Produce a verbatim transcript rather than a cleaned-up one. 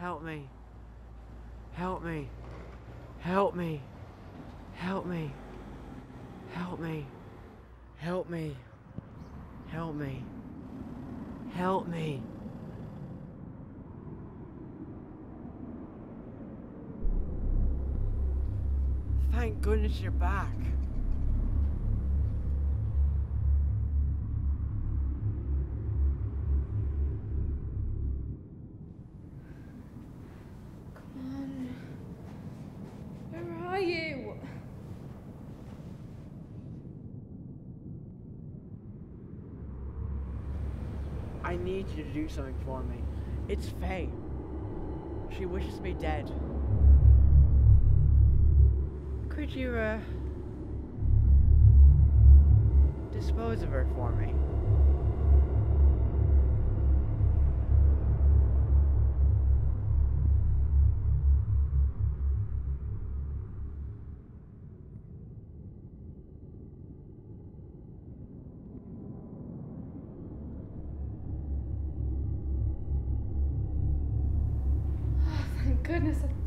Help me. Help me. Help me. Help me. Help me. Help me. Help me. Help me. Thank goodness you're back. Come on. Where are you? I need you to do something for me. It's Faye. She wishes me dead. Could you, uh, dispose of her for me? Oh, thank goodness.